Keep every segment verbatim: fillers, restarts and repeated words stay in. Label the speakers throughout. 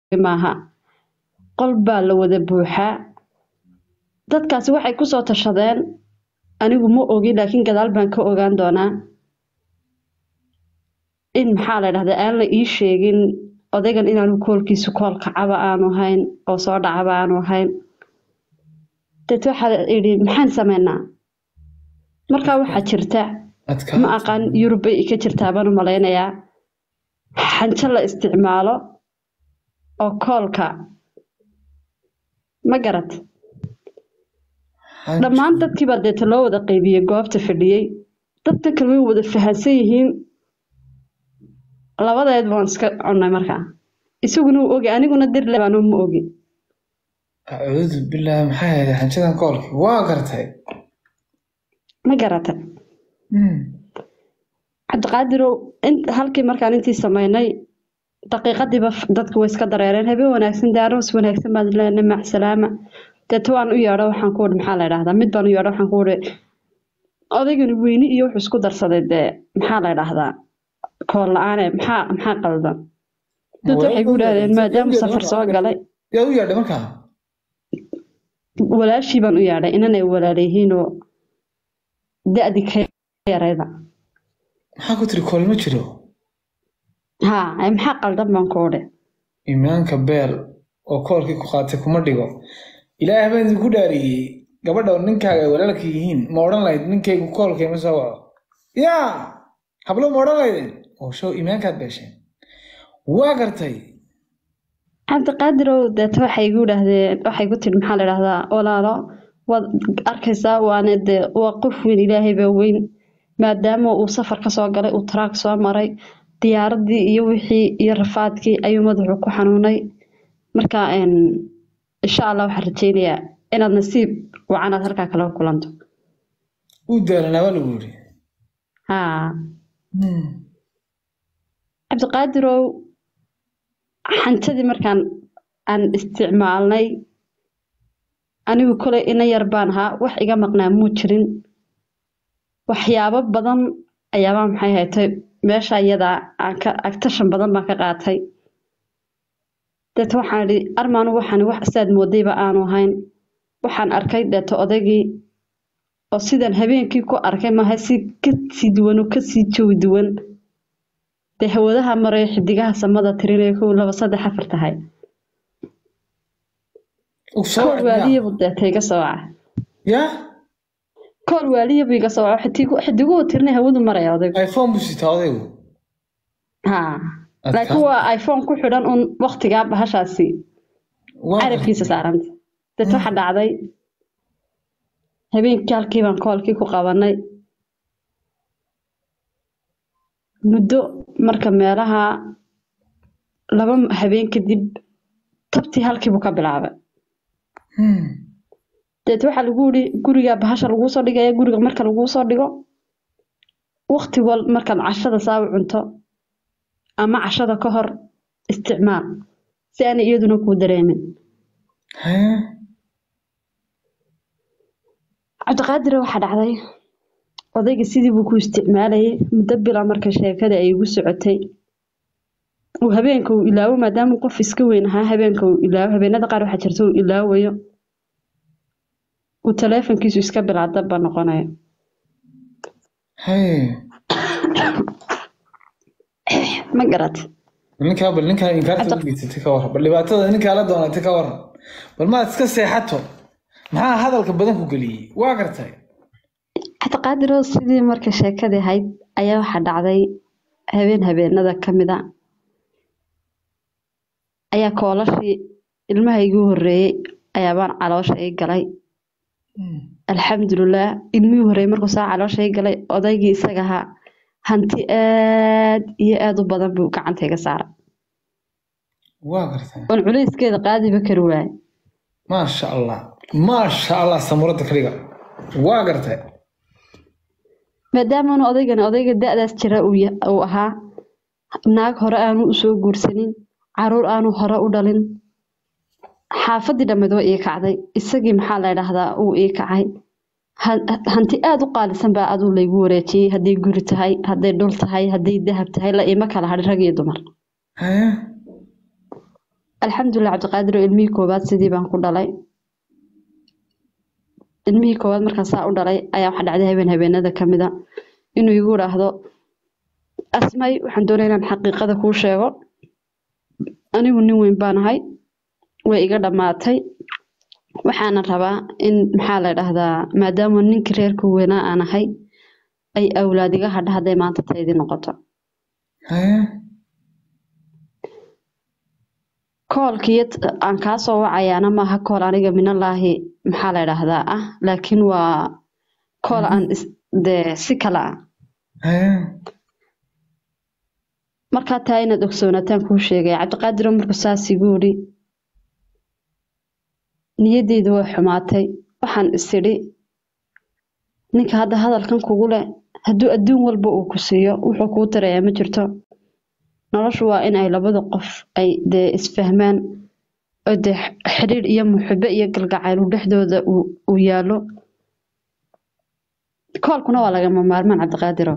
Speaker 1: maaha qol baa la wada buuxaa dadkaasi waxay ku soo tashadeen anigu ma ogi laakiin gadaal baan ka ogaan doonaa in maxaa la dhahdaa aan la ii sheegin odaygan inaanu koolkiisu kool kacaba aanu ahayn oo soo dhacaba aanu ahayn dad waxaa idhi maxaan sameynaa markaa waxaa jirta ma aqaan yurub bay ka jirtaa baan u malaynayaa xanjo la isticmaalo oo koolka ma garad dhammaan dadkiibaa deeta loo wada qaybiyey goobta fadhiyey dadka kale way wada fahansan yihiin labadeed baan iska cunay markaa isaguna uu ogi aniguna dirle baanu ma ogi
Speaker 2: acuudu bilaahi maxay ahayd xanjadan koolkii waa gartay
Speaker 1: ma garata cabdiqaadirow halkii markaan intii samaynay daqiiqadiiba dadku way iska dareereen habeen wanaagsan daaroos wanaagsan baad leenahay mac salaama deeta waan u yeedho waxaan ku wudhi maxaa la idhahdaa mid baan u yeedho waxaan ku wudhi odaygani weyni iyo wuxuu isku darsaday dee maxaa la idhahdaa kool la-aane maxaa maxaa qaldan dad waxay ku idhahdeen maadaama safar soo galay
Speaker 2: yaa u yeedhay markaa
Speaker 1: walaashii baan u yeedhay inanay walaalayihiinoo da-di ka yarayda
Speaker 2: maxaa ku tiri kool ma jiro
Speaker 1: haa maxaa qaldan baan ku wudhi
Speaker 2: imaanka beel oo koolkii ku qaatay kuma dhigo ilaahay baan idinku dhaariyey gabadha ninkaaga ay walaalka yihiin ma odhan lahayd ninkaygu koolkayma soo waco yaa hablo ma odhan lahaydeen oo show imaankaad beesheen waa gartay
Speaker 1: cabdiqaadirow deeta waxay igu idhaahdeen waxay ku tiri maxaa la idhahdaa walaalo waad arkaysaa waana dee waa qof weyn ilaahay baa weyn maadaama uu safar ka soo galay uu taraag soo maray diyaaradii iyo wixii iyo rafaadkii ayuu madaxu ku xanuunay marka insha allah waxaan rajaynayaa inaad nasiib wacanaad halkaa kala kulanto
Speaker 2: uu daalanaa waa lagu yidhi
Speaker 1: haa cabdiqaadirow xanjadii markaan aan isticmaalnay anigu kolay ina yar baan ahaa wax iga maqnaa muu jirin waxyaabo badan ayaabaa maxay haytay meesha iyadaa aan ka agtashan badan baan ka qaatay deeta waxaan idhi armaanu waxaan wax saad moodayba aanu ahayn waxaan arkay deeta odaygii oo sidaan habeenkii ku arkay maaha si kasii duwan oo kasii jawi duwan dee hawadaha maray xidigaha samada tirinaya kow laba saddex afar tahay kool waaliyabu deeta iga soo waca
Speaker 2: yaa
Speaker 1: kool waaliyabu iga soo waca xidiguhu tirinay hawadu maraya odaygu
Speaker 2: iphone buu sitaa odaygu
Speaker 1: haa laakiin waa iphone ku xidhan un waktigaa bahashaasi carabkiisa saaranta deeta waxa dhacday habeenkii halkii baan koolkii ku qabanay muddo marka meelaha laba habeen kadib tabtii halkiibuu ka bilaabay deet waxaa lagu yidhi guriga bahasha laguu soo dhigaya guriga marka laguu soo dhigo wakti wal markaad cashada saa u cunto ama cashada ka hor isticmaal si aanay iyaduna kuu dareemin cabdiqaadire waxaa dhacday odayga sidii buu ku isticmaalayay muddo bila marka sheekada ay igu socotay uu habeenka uu ilaawo maadaama qof iska weyn ahaa habeenka uu ilaawo habeenada qaar waxaa jirta uu ilaawayo uu taleefankiisu iska bilaadaba noqonayo ma garat
Speaker 2: ninkaa bal ninkaa inkaarta u geysatay ka waran bal dhibaatada ninkaa la doonatay ka waran bal maad iska seexato maxaa hadalka badan ku geliyey waa gartay
Speaker 1: cabdiqaadiro sidii marka sheekadii ahayd ayaa waxaa dhacday habeen habeenada ka mid a ayaa koolashii ilmaha igu horreeyey ayaabaan caloosha ii galay alxamdulilah ilmihii horreeyey markuu saa caloosha ii galay odaygii isaga ahaa hanti aad iyo aad u badan buu gacanta iga saaray
Speaker 2: waa gartay
Speaker 1: oon culayskeeda qaadiba kari waayay
Speaker 2: maasha allah maasha allah samuurada kaliga waa gartay
Speaker 1: maadaama odaygani odayga da-daas jira uu ahaa naag hore aanu u soo guursanin caruur aanu hore u dhalin xaafadii dhammeed waa ii kacday isagii maxaa la idhaahdaa uu ii kacay hanti aad u qaalisan baa aduu laygu wareejiyey hadday guri tahay hadday dhul tahay hadday dahab tahay la ima kala hadhin rag iyo dumar alxamdulilah cabdiqaadir ilmihii koowaad sidii baan ku dhalay ilmihii koowaad markaan saa u dhalay ayaa waxa dhacday habeen habeenada ka mid a inuu igu idhaahdo asmay waxaan doonaya inaan xaqiiqada kuu sheego anigu nin weyn baan ahay way iga dhammaatay waxaana rabaa in maxaa la dhahdaa maadaama ninkii reerka weynaa aan ahay ay awlaad iga hadha hadday maanta taydii noqoto
Speaker 2: haya
Speaker 1: koolkii aan kaa soo wacayaana maaha kool aniga minallaahi maxaa la dhahdaa ah laakiin waa kool aan dee si kale ah
Speaker 2: haya
Speaker 1: markaa taa inaad ogsoonataan kuu sheegay cabdiqaadiro markuu saas igu idhi niyadeydu way xumaatay waxaan isidhi ninka hadda hadalkan kugu leh hadduu adduun walba uu ku siiyo wuxuu kuu tarayaa ma jirto noloshu waa in ay labada qof ay dee isfahmaan oo dee xidhiidh iyo muxubo iyo galgacayl dhexdooda uu yaallo koolkuna waa lagama maarmaan cabdiqaadiro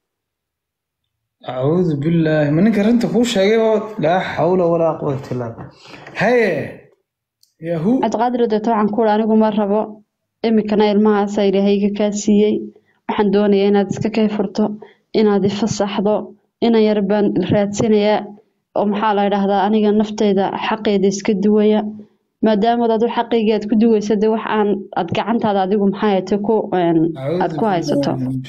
Speaker 2: acuudu billaahi ma ninka rinta kuu sheegay oo laa xawla walaa quwata illaa billah haye yahu
Speaker 1: cabdiqaadiro deeto waxaan ku uri anigu ma rabo imikana ilmahaasa ilaahayga kaa siiyey waxaan doonayaa inaad iska kay furto inaad ifasaxdo inan yar baan raadsanayaa oo maxaa la dhahdaa aniga nafteyda xaqeeda iska duwaya maadaama aad xaqeyga aad ku duwaysa de wax aan aad gacantaada adigu maxaa yeete ku aad ku haysato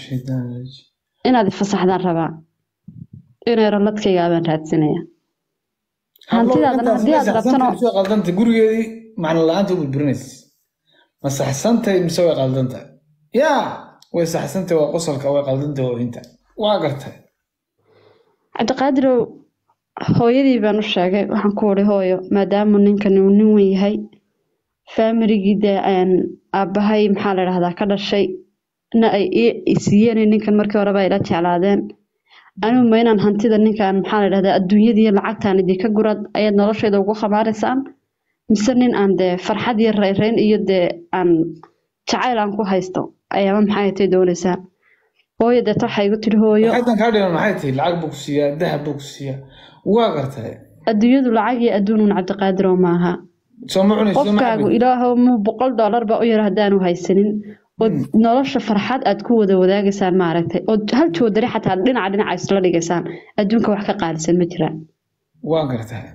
Speaker 1: inaad ifasaxdaan rabaa inay raladkayga baan raadsanaya hantidaadana haddii aad rabtana
Speaker 2: soo qaldanta gurigeedii macna la-aanta u burburinaysa ma saxsantay mise way qaldantahay yaa way saxsantay waa qosolka way qaldantahay oohinta waa gartay
Speaker 1: cabdiqaadirow hooyadii baan u sheegay waxaan ku uri hooyo maadaama ninkan uu nin weyn yahay faamiligii dee aabbahay maxaa la dhahdaa ka dhashay na ay isiiyeen ninkan markii horeba ila jeclaadeen anigu ma inaan hantida ninkan maxaa la dhahdaa adduunyadii lacagtaan idinka gurad ayaad nolosheeda ugu khamaaraysaan mise nin aan dee farxad iyo rayrayn iyo dee aan jacayl aan ku haysto ayaaba maxay tay doonaysaan hooyo deeto waxay igu tiri hooyo
Speaker 2: xadan kaa dhiman maxay tahay lacag buu ku siiyaa dahab buu ku siiyaa waa gartay
Speaker 1: adduunyadu lacag iyo adduunun cabdiqaadiro maaha
Speaker 2: soo ma cunayso
Speaker 1: qofkaagu ilaahow muu boqol dollar ba u yar haddaanu haysanin oo nolosha farxad aad ku wada wadaagaysaan maaragtay oo hal joodari xataa dhinaca dhinaca isla dhigaysaan adduunka wax ka qaalisan ma jiraan
Speaker 2: waa gartay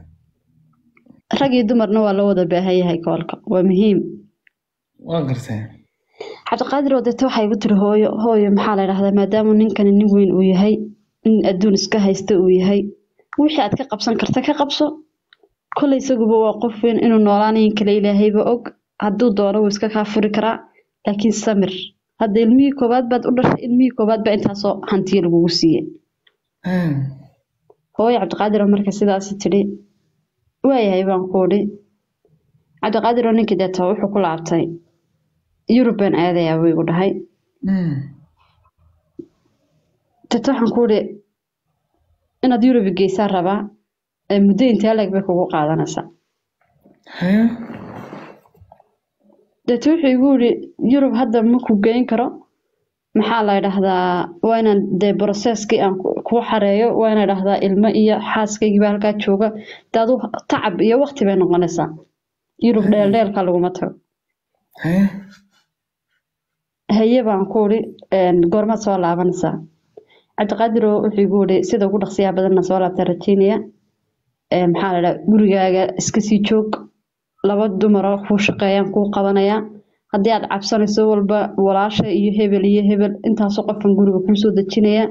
Speaker 1: rag iyo dumarna waa loo wada baahan yahay koolka waa muhiim
Speaker 2: waa gartay
Speaker 1: cabdiqaadir odeeto waxay igu tiri hooyo hooyo maxaa la dhahdaa maadaama ninkani nin weyn uu yahay nin adduun iska haysta uu yahay wixii aad ka qabsan karta ka qabso kolley isaguba waa qof weyn inuu noolaanayin kale ilaahayba og hadduu doono wuu iska kaa furi karaa laakiin samir hadda ilmihii koowaad baad u dhashay ilmihii koowaad baa intaasoo hantiya lagugu siiyey hooyo cabdiqaadir oo marka sidaasi tidhi waayahay baan ku udhi cabdiqaadir oo ninkii deeto wuxuu ku laabtay yurub baan aadayaa buu igu dhahay deeto waxaan ku udhi inaad yurubi geysaan rabaa muddo intee leeg bay kugu qaadanaysaa deeto wuxuu igu yidhi yurub hadda ma ku geyn karo maxaa la dhahdaa waa inaan dee broseskii aan kuu xareeyo waa inaa dhahdaa ilmo iyo xaaskaygiiba halkaa jooga daadu tacab iyo waqti bay noqonaysaa yurub dheeldheelka laguma tago haye baan ku udhi goormaad soo laabanaysaa cabdiqaadiroo wuxuu igu yidhi sida ugu dhaqsiyaa badanna soo laabtaa rajeynaya maxaa la dhaha gurigaaga iska sii joog laba dumaroo kuu shaqeeyaan kuu qabanaya haddii aad cabsanayso walba walaasha iyo hebel iyo hebel intaasoo qofkan guriga kuu soo dejinaya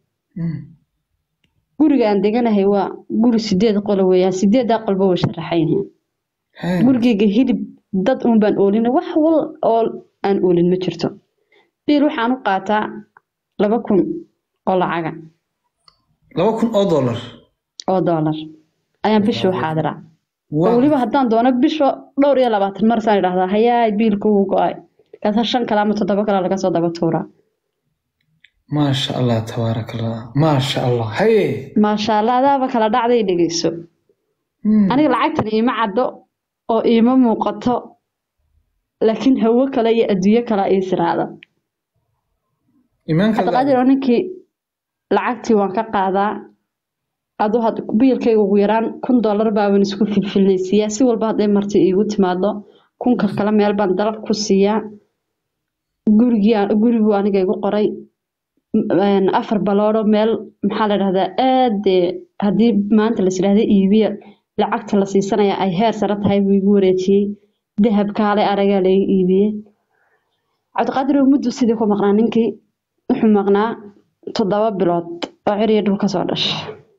Speaker 1: guriga aan deganahay waa guri sideed qolo weeyaan sideeddaa qolba way sharaxan yihiin gurigeyga hilib dad uun baan oolin wax wal oo aan oolin ma jirto biil waxaan u qaataa laba kun oo lacaga
Speaker 2: laba kun oo dollar
Speaker 1: oo dollar ayaan bishii u xaadiraa oo weliba haddaan doono bisho dhowr iyo labaatan mar saan idhahdaa hayaay biilku wuu go-ay kaasa shan kale ama toddoba kale laga soo daba tuuraa
Speaker 2: maasha allah tabaaraka allah maasha allah haye
Speaker 1: maasha allah adaaba kala dhacday dhegeyso aniga lacagtan iima caddo oo iima muuqato laakiin hawo kale iyo adduunyo kale ii siraada cabdiqaadir oo ninkii lacagtii waan ka qaadaa adoo had biilkayga ugu yaraan kun dollar baan isku filfilnaysiiyaa si walba hadday marti iigu timaado kunka kale meel baan dalab ku siiyaa gurigii gurigu aniga igu qoray afar baloodo meel maxaa la dhahdaa aad haddii maanta la yiraahdo iibiya lacagta la siisanaya ay heer sare tahay buu igu wareejiyey dahab kaale araga la iibiyey cabdiqaadir muddo sidii ku maqnaa ninkii wuxuu maqnaa toddoba bilood oo ciriya dhul ka soo dhashay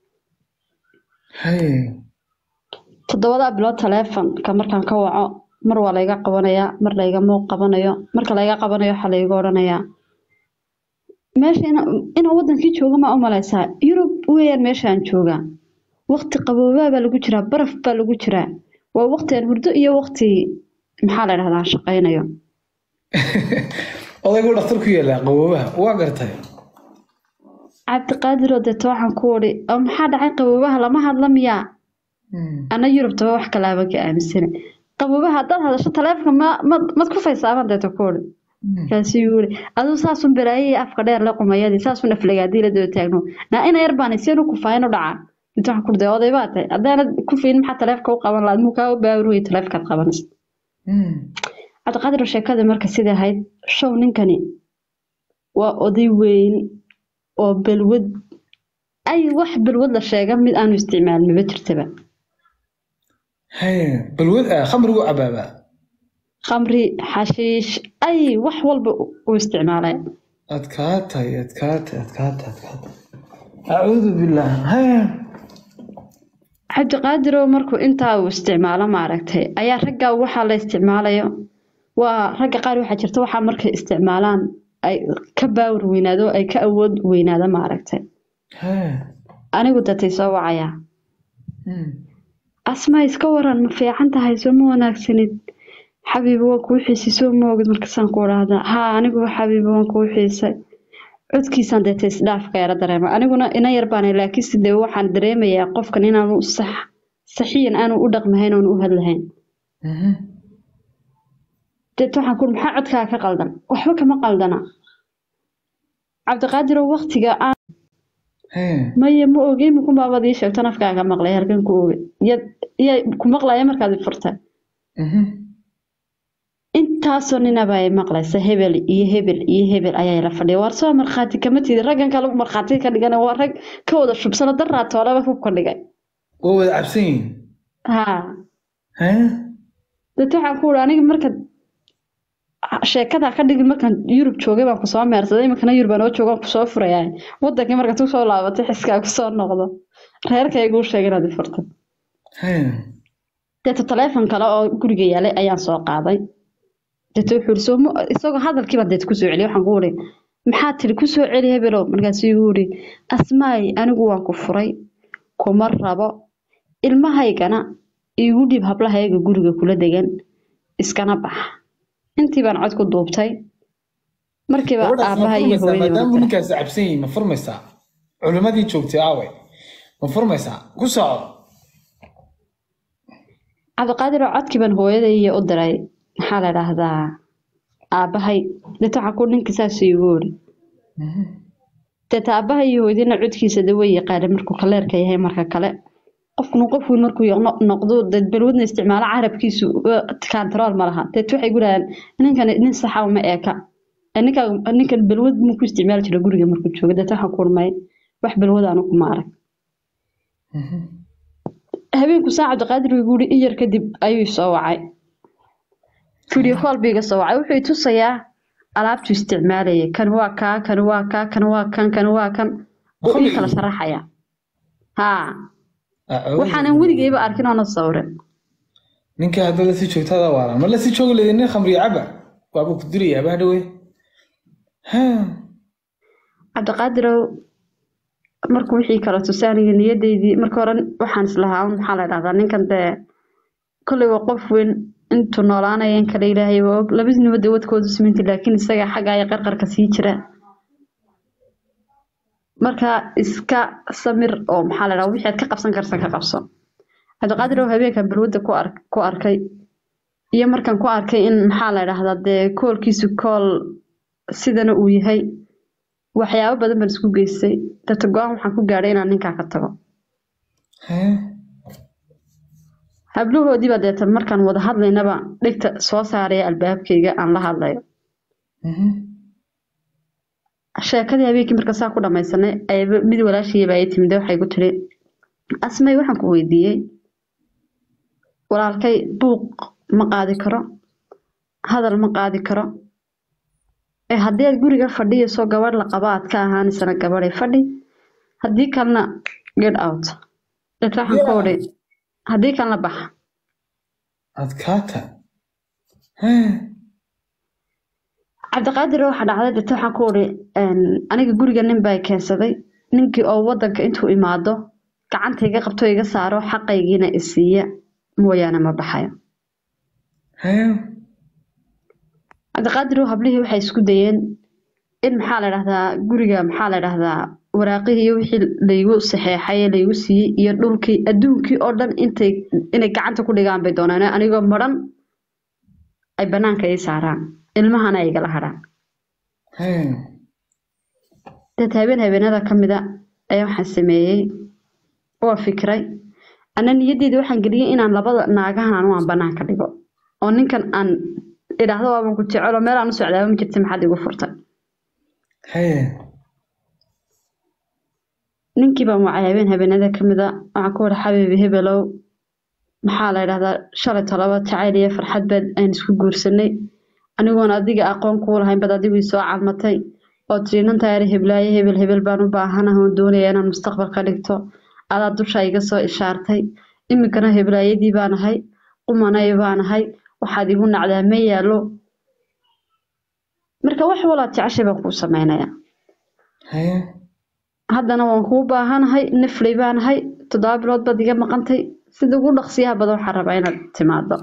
Speaker 1: toddobada bilood taleefanka markaan ka waco mar waa layga qabanayaa mar layga muuq qabanayo marka layga qabanayo waxa layga odhanayaa meesha ina wadankii jooga ma u malaysaa Yurub weeyaan meeshaan jooga waqti qaboobaa baa lagu jiraa baraf baa lagu jiraa waa waqtigan hurdo iyo waqti maxaa la dhahdaa shaqaynayo
Speaker 2: odaygu dhakhtar ku yeelaa qaboobaha waa gartay
Speaker 1: cabdiqaadir oo dadto waxaan ku wari oo maxaa dhacay qaboobaha lama hadla miyaa ana Yurubta wax kala ba ka aaminsan qaboobaha dad hadasho taleefanka ma mad ku faysaaban dadto ku wari kaasi yuri aduu saasun baraayay afka dheer la qumayadi saasun aflagaadii la daba taagno na ina yar baan iseen ku faayno dhaca inta wax ku dhday oday baatay hadana ku fiin maxaa taleefanka u qaban laad muka u baawruy taleefanka qabanas mm cabdiqaadir sheekada marka sida ahayd show ninkani waa oday weyn oo balwad ay wax balwad la sheegay mid aanu isticmaalin ma jirtaba
Speaker 2: hay balwad khamrigu ababa
Speaker 1: khamri xashiish ay wax walba u isticmaalay
Speaker 2: adkaatay adkaatay adkaatay adkaatay a'uudu billah hay
Speaker 1: cabdiqaadir markuu inta uu isticmaalo ma aragtay ayaa ragga waxa la isticmaalayo waa ragga qaar waxa jirta waxa markay isticmaalaan ay ka baawr weynaado ay ka awood weynaado ma aragtay
Speaker 2: hay
Speaker 1: anigu dadtay soo wacaya asma iska waran ma fiican tahay soo ma wanaagsanid حبيبي وكو حيسي سو موجود مركزان كو راهدا ها انيغو حبيبي وكو حيسي codkiisan deetay isdhaafka yara dareema aniguna ina yar baan laakiin sidee waxaan dareemayaa qofkan inaanu sax saxiin aanu u dhaqmahayn oo u hadlahayn
Speaker 2: mhm
Speaker 1: deeto waxaan ku maxaa codkaa ka qaldan waxba kama qaldana cabdiqaadir waqtiga aan
Speaker 2: hey
Speaker 1: maya ma ogeey ma ku baabadii sheegto nafkaaga maqlay halkan ku ogeey ya ku maqlay markaad furtay
Speaker 2: mhm
Speaker 1: intaasoo ninaba ay maqlaysa hebel iyo hebel iyo hebel ayaa la fadhiya war soo marxaati kama tiid raggan kale marxaati ka dhigan waa rag ka wada shubsana daraato laba ku ka dhigay
Speaker 2: oo wada cabsin
Speaker 1: ha
Speaker 2: ha
Speaker 1: dadka waxaan ku aniga marka sheekada ka dhigin markan Yurub joogay baan ku soo meersaday markan Yurub aan oo joogan ku soo furayay wadankii marka tuu soo laabatay xiskaa ku soo noqdo reerkaygu sheegay inaad furto
Speaker 2: ha
Speaker 1: dadka telefoon kale oo guriga yaalay ayaan soo qaaday dadku xursomo isagoo hadalkii baa dad ku soo celiyay waxaan ku wari maxaa tiri ku soo celi hebelo markaas uu wari asmaay anigu waan ku furay kuma rabo ilmahaygana igu dib hablahayga guriga kula degan iskana bax intii baan cod ku duubtay markii baa aabahay iyo hooyadii
Speaker 2: maadaama ninkaas cabsan ma furmaysaa culimadii joogtay aaway ma furmaysaa ku soo
Speaker 1: cabdiqaadir codkii baan hooyadii iyo u diray maxaa la raahdaa aabahay dadka waxa ku ninkiisaas iigu wari dadka aabahay iyo hooyadina codkiisa daway yaqaan markuu kaleerka yahay marka kale qofku qofku markuu noqdo dad balwadna isticmaalo carabkiisu control ma laha dad waxay guraan ninkan nin sax ah ma eeka ninka ninkan balwad mu ku isticmaal jira guriga markuu joogo dad waxa ku urmay wax balwad aan ku maaray habeenku saacad qaadir uu guri iyar kadib ayuu soo wacay video call biga soo wacay wuxuu tusayaa alaabtu isticmaalay kan waa ka kan waa ka kan waa kan kan waa kan oo in kala sharaxaya ha waxaan wadigeeba arkin oo sawir
Speaker 2: ninka hadda la si joogtada waara ma la si joog leedin khamri caba waaba ku diriyaa baadhawey ha
Speaker 1: cabdiqaadir markuu wixii kala tusaaniga niyadeedii markii hore waxaan islahaa maxaa la dhahdaa ninkan de kulli waa qof weyn intu noolaanayeen kale ilaahay waa labadii wadkoodu siminti laakiin isaga xaga ay qarqarka sii jira marka iska samir oo maxaa la dhahdaa wixii aad ka qabsan karsan ka qabso cabdiqaadir oo habeenka balwada ku ark ku arkay iyo markan ku arkay in maxaa la dhahdaa de koolkiisu kool sidana uu yahay waxyaabo badan baan isku geystay dadka go'aan waxaan ku gaaray inaan ninka ka tago
Speaker 2: haya
Speaker 1: hablahoodii baa deetan markaan wada hadlaynaba dhigta soo saaraya albaabkayga aan la hadlayo
Speaker 2: mhm
Speaker 1: sheekadii habeenkii marka saa ku dhamaysanay ay mid walaashayba ay timid waxay ku tiri asmay waxaan ku weydiiyey walaalkay buuq ma qaadi karo hadal ma qaadi karo ee haddii aad guriga fadhiyo soo gabadh la qaba aad ka ahaanisana gabadhay fadhi haddii kalena get out dadka waxaan ka odhay haddii kalena bax
Speaker 2: adkaata haya
Speaker 1: cabdiqaadir waxa dhacday dadka waxaan ku odhay aniga guriga nin baa keensaday ninkii oo wadanka intuu imaado gacanta iga qabto iga saaro xaqaygiina isiiya mooyaane ma baxayo
Speaker 2: haya
Speaker 1: cabdiqaadir hablihii waxay isku dayeen in maxaa la dhahdaa guriga maxaa la dhahdaa waraaqihii iyo wixii laygu saxeexay laygu siiyey iyo dhulkii adduunkii oo dhan intay inay gacanta ku dhigaan bay doonaan anigoo maran ay banaanka ii saaraan ilmahana ay igala hadhaan
Speaker 2: haya
Speaker 1: dad habeen habeenada ka mida ayaa waxaan sameeyey waa fikray ana niyadeyda waxaan geliyey inaan labada naagahan anu aan banaanka dhigo oo ninkan aan idhaahdo waaban ku jecelo meel aan u socdaaba ma jirta maxaad igu furtay
Speaker 2: haya
Speaker 1: ninkii baan wacay habeen habeenada ka mida waxaan ku wada xabiibi hebelow maxaa la idhahdaa shalay tolaba jacayl iyo farxad baad aan isku guursanay anigoon adiga aqoon kuu lahayn bad adigu soo calmatay oo tiriinantaayar heblaaye hebel hebel baan u baahanahay oon doonaya inaan mustaqbal ka dhigto adaa dusha iga soo ishaartay iminkana heblaayadii baan ahay qumanay baan ahay waxaad igu nacdaa ma yaalo marka wax walaad jeceshay baan kuu samaynayaa
Speaker 2: haya
Speaker 1: haddana waan kuu baahanahay nafley baan ahay toddoba bilood baad iga maqantay sida ugu dhaqsiyaha badan waxaan rabaa inaad timaado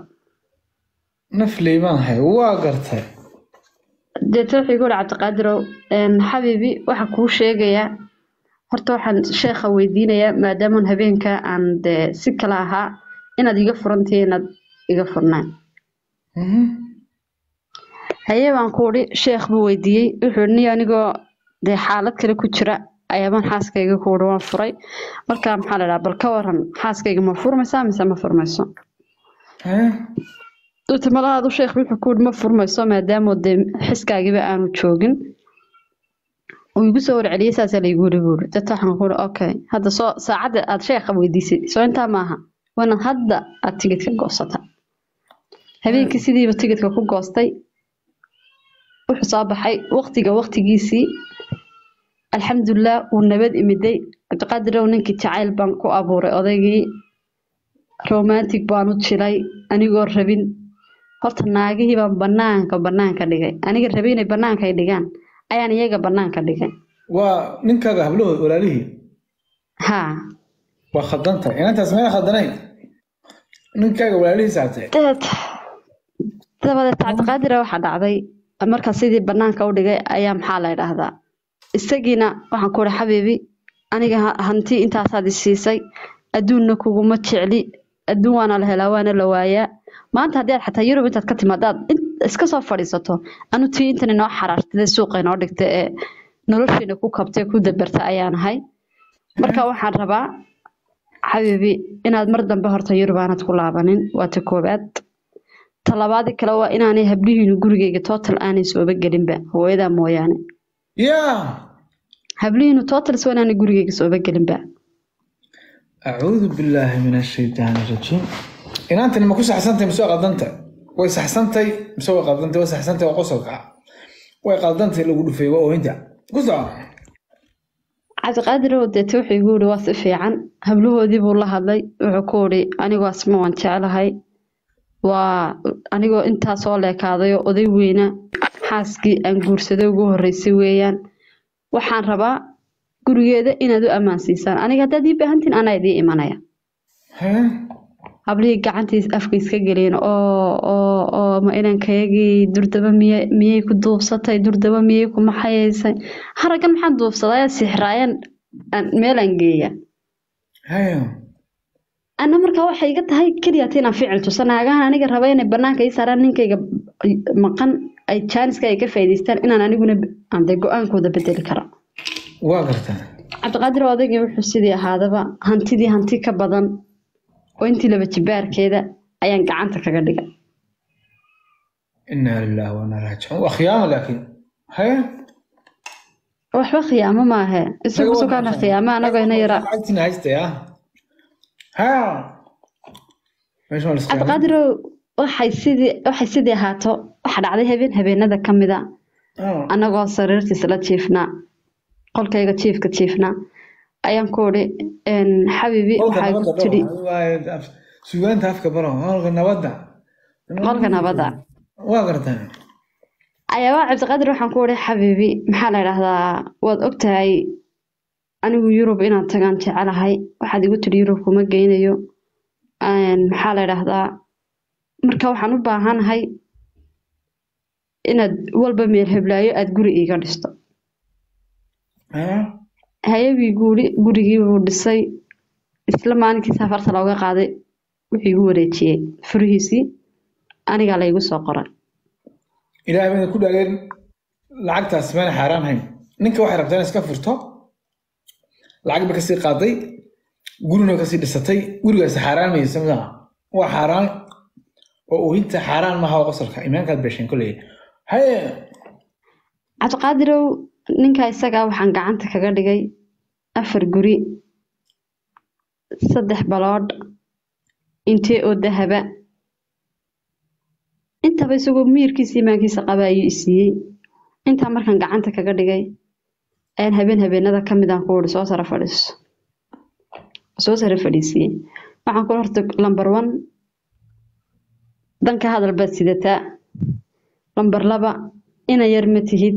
Speaker 2: nafley baan ahay waa gartay
Speaker 1: deeta wuxuu igu yidhi cabdiqaadirow xabiibi waxaa kuu sheegayaa horta waxaan sheekha weydiinayaa maadaamaan habeenka aan dee si kale ahaa inaad iga furantihi inaad iga furnaan
Speaker 2: mhm
Speaker 1: haye baan ku udhi sheekh buu weydiiyey wuxuu ni anigoo dee xaalad kale ku jira ayaabaan xaaskayga ku udhi waan furay markaa maxaa la dhahaa bal ka waran xaaskayga ma furmaysaa mise ma furmayso
Speaker 2: haya
Speaker 1: dutamadaadu sheekh wuxuu ku udhi ma furmayso maadaama dee xiskaagiba aanu joogin uu igu soo warceliyey saasaa laygu yidhi buu yidhi dadka waxaan ku udhi okay hadda soo saacadda aad sheekha weydiisay soo intaa maaha waana hadda aad tigidka goosata habeenkii sidiiba tigidka ku goostay wuxuu soo baxay waqtiga waqtigiisii alxamdulilah wuu nabad imiday cabdiqaadirow ninkii jacayl baan ku abuuray odaygii romantic baan u jilay anigoo rabin horta naagihii baan banaanka banaanka dhigay aniga rabay inay banaanka ay dhigaan ayaan iyaga banaanka dhigay
Speaker 2: waa ninkaaga hablahood walaalihii
Speaker 1: haa
Speaker 2: waa khaldanta inantaas meel khaldanayn ninkaaga walaalihii saartay
Speaker 1: deed dabadeed cabdiqaadira waxaa dhacday markaa sidii banaanka u dhigay ayaa maxaa la idhaahdaa isagiina waxaan ku uhi xabiibi aniga hanti intaasaad i siisay adduunna kuguma jecli adduun waana la helaa waana la waayaa maanta haddii aad xataa yurub intaad ka timaadaad iska soo fadhiisato anu tii intan inoo xaraartay suuqa inoo dhigtay ee noloshiina ku kabtay ku dabarta ayaan ahay marka waxaan rabaa xabiibi inaad mar dambe horta yurub aanad ku laabanin waa ta koobaad talabaadi kale waa inaanay hablihiinu gurigeyga total aanay sooba gelinba hooyadaa mooyaane
Speaker 2: yaa
Speaker 1: hablihiinu total soo inaanay gurigeyga sooba gelinba
Speaker 2: acuudu billaahi min ashaytaani rajiim inaantani ma ku saxsantay mise way qaldantay way saxsantay mise way qaldantay way saxsantay waa qosolka way qaldantay lagu dhufay waa oohinta ku soco
Speaker 1: cabdiqaadir oo deeta wuxuu igu yidhi waa si fiican hablahoodii buu la hadlay wuxuu ku yidhi anigoo asma waan jeclahay waa anigoo intaa soo leekaaday oo oday weyna xaaskii aan guursaday ugu horreysay weeyaan waxaan rabaa gurigeeda inaad u ammaansiisaan aniga haddaad ii baahantiin anaa idii imanaya hablihii gacantiis afka iska geliyeen oo oo oo ma inankayagii durdaba miya miyay ku duubsatay durdaba miyay ku maxayaysay haraggan maxaan duubsaday sixraayaan meelaan geeya ana markaa waxay iga tahay keliyaata inaan ficil tusa naagahan aniga raba inay banaanka ii saaraan ninkayga maqan ay jaaniska ay ka faa'iidaystaan inaan aniguna aan dee go-aankooda bedeli karo
Speaker 2: waa gartaa
Speaker 1: cabdiqaadir oo odayga wuxuu sidii ahaadaba hantidii hanti ka badan oo intii laba jibaarkeeda ayaan gacanta kaga dhigay
Speaker 2: inna lillahi wa inna ilaihi raaji'uun waa khiyaamo laakiin haye
Speaker 1: waxba khiyaamo maahe isagu sukaana khiyaamo anagoo ina yara
Speaker 2: lacagtina haystaya ha meesha wala iska
Speaker 1: cabdiqaadir waxay sidii waxay sidii ahaato waxa dhacday habeen habeenada kamida anagoo sariirtiisa la jiifnaa qolkayga jiifka jiifnaa ayaan ku ori een xabiibi waxay ku tiri
Speaker 2: suugaanta afka baro qolka nabadda
Speaker 1: qolka nabadda
Speaker 2: waa gartaa
Speaker 1: ayaa waa cabdiqaadir waxaan ku ori xabiibi maxaa la yiraahdaa waad ogtahay anigu Yurub inaan tagaan jecelahay waxaad igu tiri Yurub kuma geynayo een maxaa la yiraahdaa marka waxaan u baahanahay inaad walba meel heblaayo aad guri iga dhisto hayabii guri gurigii uu dhisay isla maalinkii safarta looga qaaday wixii igu wareejiyay furihiisii aniga la igu soo qoray
Speaker 2: ilaahay baan ku dhaageen lacagtaas ma xaraam hayn ninka waxay rabtaan iska furto lacag ba ka sii qaaday gurina ka sii dhisatay gurigaas xaraamay samada waa xaraam oo inta xaraam ma hawo qosolka iimaankaad beeshan kulay haye
Speaker 1: cabdiqaadir ninka isaga waxaan gacanta kaga dhigay afar guri saddex balood intee oo dahaba intaba isagoo miirkiisa iimaankiisa qaba ayuu isiiyey intaa markaan gacanta kaga dhigay ayaan habeen habeenada ka mid aan ku wari soo sara fadhiiso soo sara fadhiisiyey waxaan ku horta lambar one danka hadal baad sidataa lambar laba ina yar ma tihid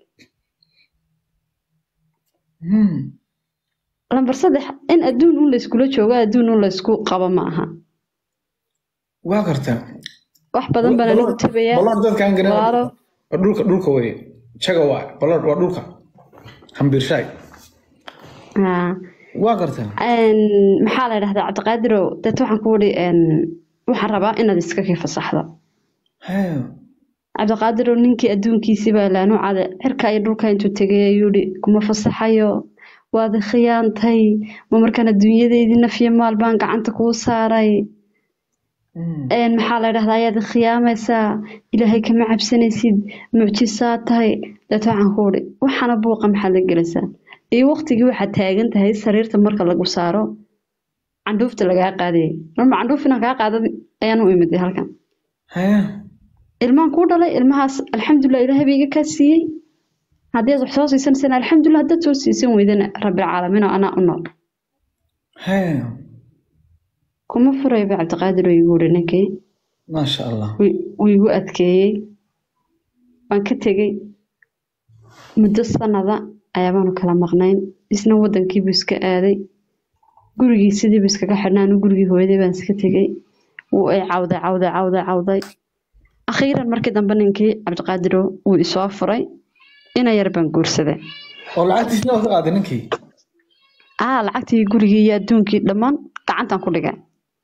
Speaker 1: lambar saddex in adduun un la iskula joogo adduun un la isku qabo ma aha
Speaker 2: waa gartaa
Speaker 1: wax badan baan lagu tabayaa
Speaker 2: ballan dadkan ganaa dhulka dhulka way jaga waa ballan waa dhulka hambirshay
Speaker 1: ah
Speaker 2: waa gartaa
Speaker 1: een maxaa la yiraahdaa cabdiqaadir dad waxaan ku wari een waxaan rabaa inaad iska kifasaxdo
Speaker 2: hayo
Speaker 1: cabdiqaadir ninkii adduunkiisii baa laanu cade cirka iyo dhulka intuu tagay ayuu yiri kuma fasaxayo waad khiyaantay ma markaan adduunyadeedii nafiye maal baan gacanta kuu saaray een maxaa la yiraahdaa ayaad khiyaamaysaa ilaahay kama cabsanaysid mucjisaa tahay dad waxaan ku wari waxana buuqa maxaa la gelaysaa iyo waqtigii waxa taagan tahay sariirta marka lagu saaro candhuufta laga qaaday norma candhuufina ka qaaday ayaan u imid halkan
Speaker 2: haya
Speaker 1: ilmaan ku dhalay ilmahaas alxamdulillah ilaahay biga ka siiyay hadii wax soo siisan sana alxamdulillah dad soo siisan weydana rabbil caalamiin ana u nool
Speaker 2: haya
Speaker 1: kuma furay ba cabdiqaadir oo igu rinkay
Speaker 2: ma sha Allah
Speaker 1: uu igu adkeeyay waan ka tagay muddo sanada ayaabaan kala maqnayn isna wadankii buu iska aaday gurigii sidii buu iskaga xirnaan gurigii hooyaday baan iska tagay uu ay cawday cawday cawday cawday akhiiran markii dambe ninkii cabdiqaadir uu isoo furay ina yar baan guursaday
Speaker 2: oo lacagtiisna oo qaaday ninkii
Speaker 1: ah lacagtii gurigii iyo adduunkii dhamaan gacantan ku dhigay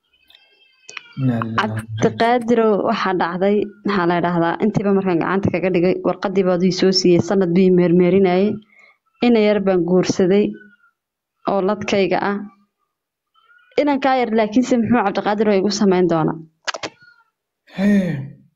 Speaker 1: cabdiqaadir waxa dhacday maxaa la yiraahdaa intiiba markaan gacanta kaga dhigay warqadii baad ii soo siiyay sanad bii meermeerinayay ina yar baan guursaday oo ladkayga ah inaan ka yar laakiin se muxuu cabdiqaadir oo igu sameyn doona
Speaker 2: hee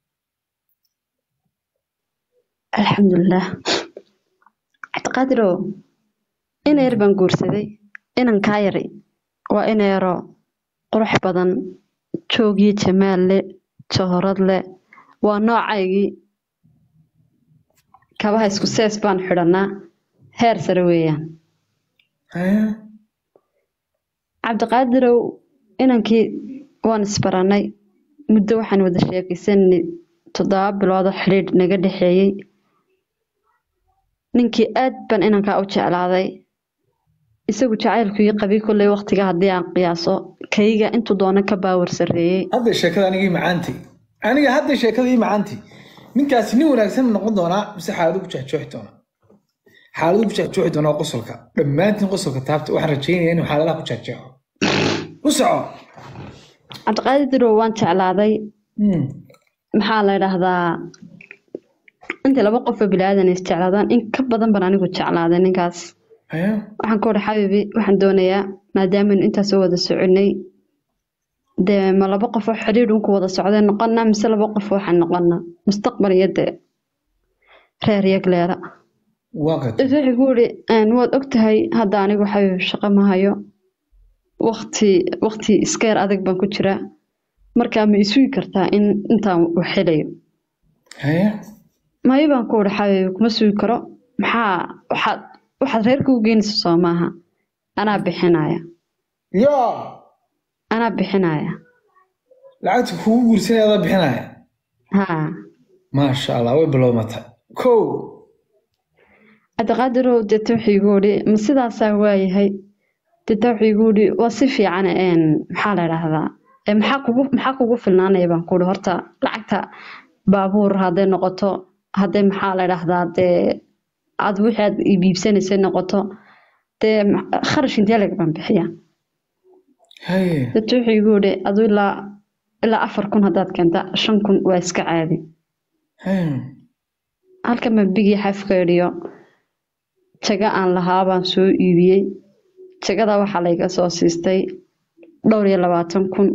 Speaker 1: alxamdulillah cabdiqaadir ina yar baan guursaday inaan ka yar waa ina yaro qurux badan joogiyo jamaal leh joorad leh waa noocaygii kabaha isku sees baan xidhanaa heer sare weeyaan
Speaker 2: haya
Speaker 1: cabdiqaadir inankii waan isbaranay muddo waxaan wada sheekaysanay toddoba bilood oo xiriir naga dhaxeeyay ninkii aad baan inankaa u jeclaaday isagu jacaylkii qabi kulay waqtiga hadii aan qiyaaso kayga intuu doona ka baawar sareeyay
Speaker 2: hadda sheekada anigii macaanti aniga hadda sheekadii macaanti ninkaas nin wanaagsan noqon doona mise xaaladu ku jahjooxi doona xaaladu ku jahjooxi doona qosolka dhammaantiin qosolka taabta waxaan rajaynayaa inuu xaaladaha ku jahjooxo u soco
Speaker 1: cabdiqaadir waan jeclaaday maxaa la yiraahdaa inta laba qof oo bilaadan is jeclaadaan in ka badan baan anigu jeclaaday ninkaas
Speaker 2: haya
Speaker 1: waxaan ku uri xabiibi waxaan doonayaa maadaamanu intaas soo wada soconay dee ma laba qof oo xiriir un ku wada socday noqonnaa mise laba qof waxaan noqonnaa mustaqbal iyo dee reer yagleela
Speaker 2: waa gartay
Speaker 1: wuxuu ku uri waad ogtahay hadda anigu xabiib shaqo ma hayo waqti waqti iska yar adag baan ku jiraa markaa ma isugi kartaa in intaan wax helayo
Speaker 2: haya
Speaker 1: mayo baan ku uri xabiib kuma sugi karo maxaa waxaad waxaad reerka u geynaysa soo maaha anaa bixinaya
Speaker 2: yaa
Speaker 1: anaa bixinaya
Speaker 2: lacagta kugu guursanaya adaa bixinaya
Speaker 1: haa
Speaker 2: maasha allah way bilowmatay kow
Speaker 1: cabdiqaadirow deeta wuxuu igu uri ma sidaasaa waayahay deeta wuxuu igu uri waa si fiican een maxaa la idhaahdaa ee maxaa kugu maxaa kugu filnaanaya baan ku uri horta lacagta baabuur hadday noqoto hadday maxaa la idhaahdaa dee aad wixii aad iibsanaysay noqoto dee kharash intee lag baan bixiyaa
Speaker 2: haye
Speaker 1: deeta wuxuu igu uri aduu ilaa ilaa afar kun haddaad keenta shan kun waa iska caadi
Speaker 2: haye
Speaker 1: halka ma bigii xafka idhiyo jaga aan lahaa baan soo iibiyey jagada waxaa layga soo siistay dhowr iyo labaatan kun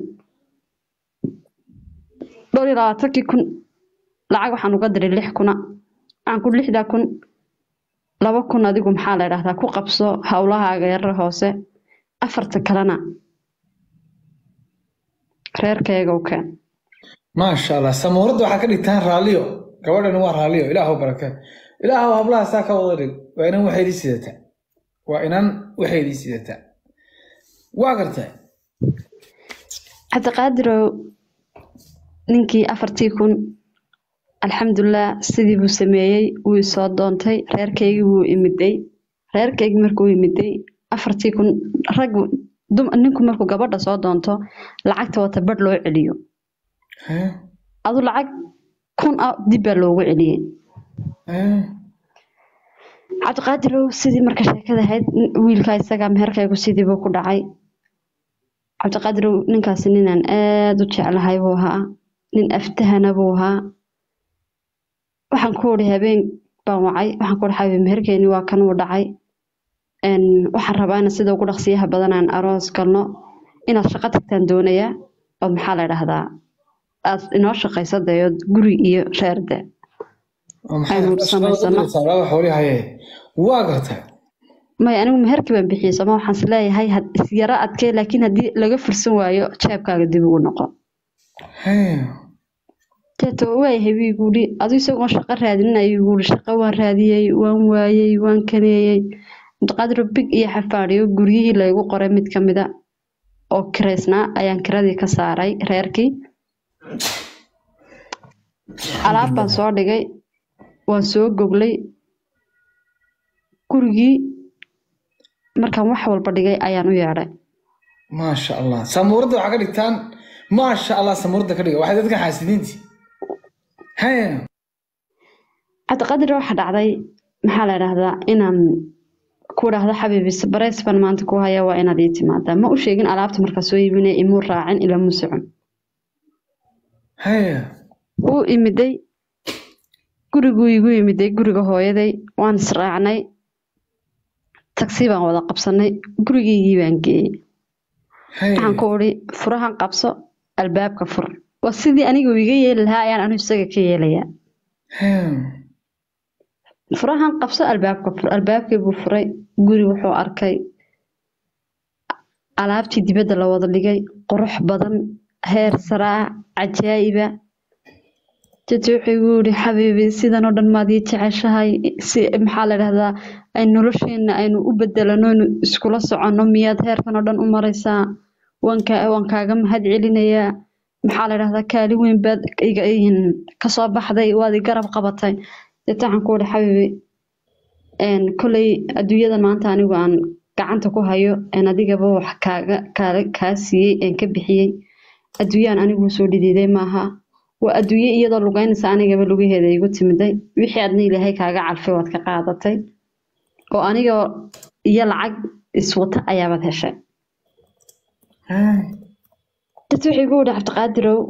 Speaker 1: dhowr iyo labaatankii kun lacag waxaan uga diray lix kuna waxaan ku lixdaa kun laba kun adigu maxaa la idhaahdaa ku qabso howlahaaga yarar hoose afarta kalena reerkayga u keen
Speaker 2: maasha allah samuuradda waxaa ka dhigtaan raalliyo gabadhani waa raalliyo ilaahu barake ilaahu hablaha saa ka wada dhig waa inan waxaydii sidataa waa inan waxaydii sidataa waa gartay
Speaker 1: cabdiqaadirow ninkii afartii kun alxamdulilah sidii buu sameeyey wuu isoo doontay reerkaygii wuu imiday reerkaygii markuu imiday afartii kun rag ninku markuu gabadha soo doonto lacagta wata badh loo celiyo
Speaker 2: haye
Speaker 1: adu lacag kun ah dib baa loogu celiyey
Speaker 2: haye
Speaker 1: cabdiqaadirow sidii marka sheekada ahayd wiilkaa isagaa meherkaygu sidiibuu ku dhacay cabdiqaadirow ninkaasi ninaan aada u jeclahay buu ahaa nin aftahana buu ahaa waxaan ku uri habeen baan wacay waxaan ku uri xabiib meherkeeni waa kan uu dhacay waxaan rabaa ina sida ugu dhaqsiyaha badan aan aroos galno inaad shaqo tagtaan doonayaa oo maxaa la idhaahdaa aad inoo shaqayso dee guri iyo reerde aynu samaysano
Speaker 2: xooli haye waa gartay
Speaker 1: maya anigu meherkii baan bixiyey sooma waxaan is leeyahay isyaro adkee laakiin haddii laga fursan waayo jeebkaaga dib ugu noqo
Speaker 2: haye
Speaker 1: teeto waayahay wuu igu uri aduu isagoo shaqo raadinaya igu uri shaqo waan raadiyey waan waayey waan kaneeyey cabdiqaadir big iyo xafaadhiyo guryihii laygu qoray mid ka mida oo kiraysnaa ayaan kiradii ka saaray reerkii alaab baan soo dhigay waan soo goglay gurigii markaan wax walba dhigay ayaan u yeedhay
Speaker 2: maasha allah samuuradda waxaa ka dhigtaan maasha allah samuuradda ka dhiga waxay dadka xaasidiinti haye
Speaker 1: cabdiqaadir waxa dhacday maxaa la idhaahdaa inaan ku idhaahdo xabiibi barays baan maanta ku haya waa inaad ii timaadaa ma u sheegin alaabta markaa soo iibinaya imuu raacin ilaa muu socon
Speaker 2: haye
Speaker 1: wuu imiday guriguu igu imiday guriga hooyaday waan israacnay tagsi baan wada qabsanay gurigaygii baan geeyey
Speaker 2: haye
Speaker 1: waxaan ku uri furahan qabso albaabka fur waa sidii aniga iga yeeli lahaa ayaan anigu isaga ka yeelayaa
Speaker 2: haye
Speaker 1: furahan qabso albaabka fur albaabkii buu furay guri wuxuu arkay alaabtii dibadda la wada dhigay qurux badan heer saraa cajaa'iba jeti wuxuu igu yidhi xabiibi sidan oo dhan maad ii jeceshahay si maxaa la idhahdaa ay nolosheenna aynu u bedelano aynu iskula soconno miyaad heerkan oo dhan u maraysaa wanka waan kaaga mahad celinayaa maxaa la idhahdaa kaali weyn baad iga kasoo baxday waad i garab qabatay jeti waxaan ku yidhi xabiibi kolley adduunyada maanta anigu aan gacanta ku hayo adigaba wax kaaga kaa siiyey een ka bixiyey adduunyaan anigu soo dhidiiday maaha waa adduunye iyadoo lugeynaysa anigaba lugaheeda igu timiday wixii adna ilaahay kaaga calfay waad ka qaadatay oo anigoo iyo lacag iswata ayaabaad heshay dad waxay igu yidhi cabdiqaadirow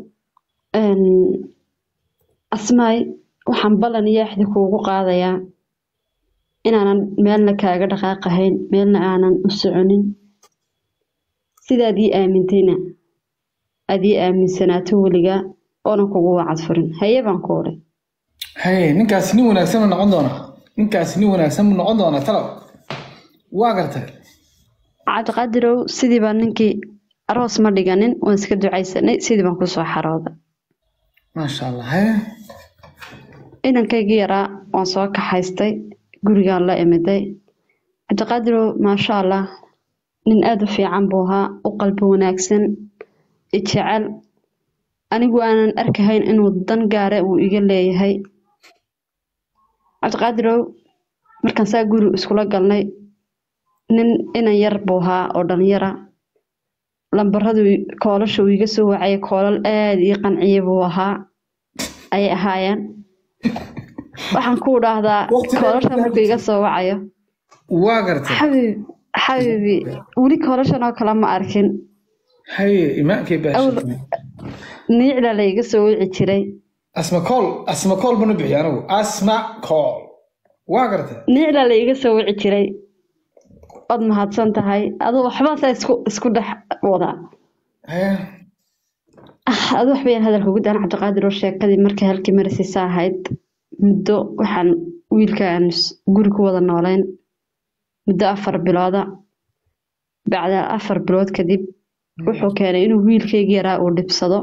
Speaker 1: asmaay waxaan ballan iyo axdi kuugu qaadayaa inaanan meelna kaaga dhaqaaqahayn meelna aanan u soconin sidaad ii aamintayna aad ii aaminsanaato weligaa oonan kugu wacad furin haye baan ku odhay
Speaker 2: haye ninkaas nin wanaagsan ma noqon doona ninkaas nin wanaagsan ma noqon doona talo waa gartay
Speaker 1: cabdiqaadirow sidii baan ninkii aroos ma dhiganin waan iska ducaysanay sidii baan kusoo xarooday
Speaker 2: maasha allah haye
Speaker 1: inankaygii yaraa waan soo kaxaystay gurigaan la imiday cabdiqaadirow maasha allah nin aada u fiican buu ahaa u qalbi wanaagsan jecel anigu aanan arkahayn inuu dan gaare uu iga leeyahay cabdiqaadirow markaan saa guri iskula galnay nin inan yar buu ahaa oo dhalinyara lambaradu koolasha uu iga soo wacayay koolal aada ii qanciya buu ahaa ayay ahaayeen waxaan ku dhahdaa koolasha markuu iga soo wacayo
Speaker 2: waa gartay
Speaker 1: xabiib xabiibi weli koolashan oo kale ma arkin
Speaker 2: haye imaankay baasha
Speaker 1: niicla la iga soo wici jiray
Speaker 2: asma kool asma kool banu bixi anigu asma kool waa gartay
Speaker 1: niicla la iga soo wici jiray waad mahadsan tahay aduu waxbaa saa isku isku dhex wadaa
Speaker 2: haye
Speaker 1: aduu waxbayaan hadalka ugu daan cabdiqaadir oo sheekadii markay halkii marisiisa ahayd muddo waxaan wiilkaan guri ku wada noolayn muddo afar bilooda bacda afar bilood kadib wuxuu keenay inuu wiilkayga yaraa uu dhibsado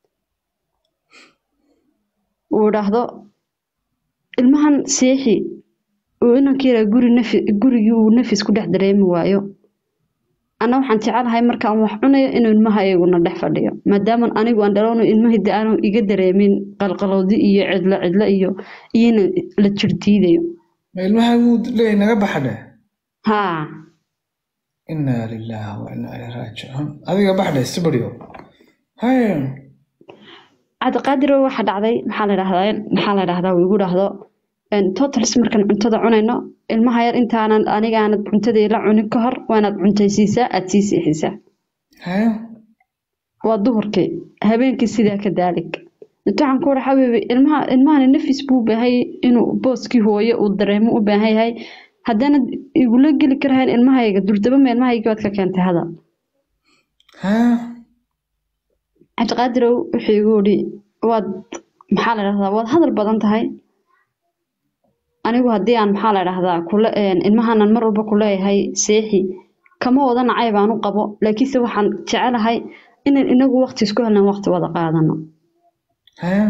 Speaker 1: uu dhahdo ilmahan seexi uu inankii yaraa guri nafi gurigii uu nafis ku dhex dareemi waayo ana waxaan jecelahay markaan wax cunayo inuu ilmaha iyaguna dhex fadhiyo maadaama anigu aan dhaloono ilmahii da aanu iga dareemin qalqalowdi iyo cidlo cidlo iyo iyana la jirdiidayo
Speaker 2: ma ilmaha wuu leeyahay naga baxdhe
Speaker 1: haa
Speaker 2: inaa lilaahi wa inaa ilayhi raajicuun adiga baxdhe sibadhiyo haye
Speaker 1: cabdiqaadir waxa dhacday maxaa la dhahdaa maxaa la dhahdaa uu igu dhahdo totals markaan cuntada cunayno ilmaha yar intaanan aniga aanad cuntada la cunin ka hor waanaad cuntaysiisaa aad sii seexisaa
Speaker 2: haye
Speaker 1: waa duhurkii habeenkii sidaa ka daalig intaan ku dhahay xabiibi ilmaha ilmahan nafis buu baahay inuu booskii hooyo uu dareemo u baahan yahay haddana igula geli karaan ilmahayga durdaba meelmahayga waad ka keentay hadal
Speaker 2: haye
Speaker 1: cabdiqaadir wuxuu igu yidhi waad maxaa la dhahdaa waad hadal badan tahay anigu haddii aan maxaa la dhahdaa kula ilmahanan mar walba ku leeyahay seexi kama wada nacay baan u qabo laakiinse waxaan jecelahay inaan inagu waqti isku helnaan waqti wada qaadano
Speaker 2: haye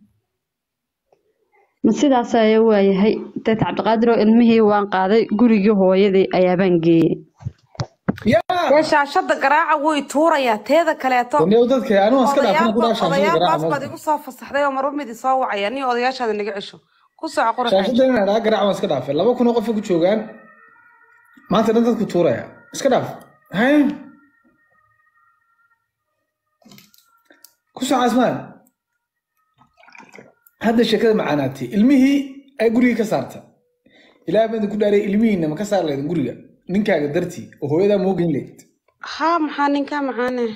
Speaker 1: ma sidaas ayaa waayahay dad cabdiqaadir oo ilmihii waan qaaday gurigii hooyadii ayaabaan geeyey
Speaker 2: yaa
Speaker 3: shaashada garaaca way tuurayaa teeda kaleeto
Speaker 2: daniyow dadka anigu iska dhaafin ku dhaashan
Speaker 3: odayaal
Speaker 2: garaaca
Speaker 3: baas baad igu soo fasaxday oo marba mid soo wacaya nin odayaashaada naga cesho ku soo qora
Speaker 2: shaashada inaan dhaga garaaca iska dhaafay laba kun oo qof ku joogaan maanta dhan dadku tuuraya iska dhaaf haye ku soo asmaan hadda sheekada macaanaatay ilmihii ay guriga ka saarta ilaahay baan ku dhaaray ilmihiina ma ka saar leedan guriga ninkaaga dartii oo hooyada moo geyn leed
Speaker 3: ha maxaa ninka macaane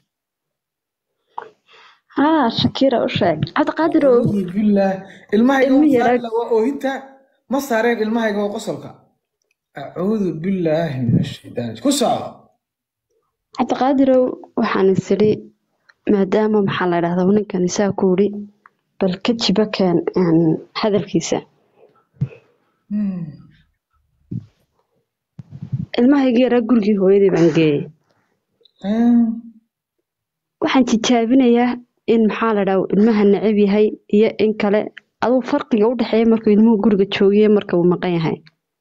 Speaker 1: haa shakira u sheeg cabdiqaadir oo
Speaker 2: billah ilmahayga
Speaker 1: Ilmihi
Speaker 2: waa
Speaker 1: yarag-
Speaker 2: saar waa oohinta ma saareen ilmahayga waa qosolka acuudu billaahi min ashaytaan ku soco
Speaker 1: cabdiqaadir waxaan isiri maadaama maxaa la dhahdaa ninkan isaa ku yidhi bal ka jiba keen hadalkiisa ilmahayga yaraa gurigii hooyadii baan geeyey waxaan tijaabinayaa in maxaa la dhahaa ilmaha necab yahay iyo in kale aduu farqiga u dhexeeya markuu ilmuhu guriga joogiye marka uu maqan yahay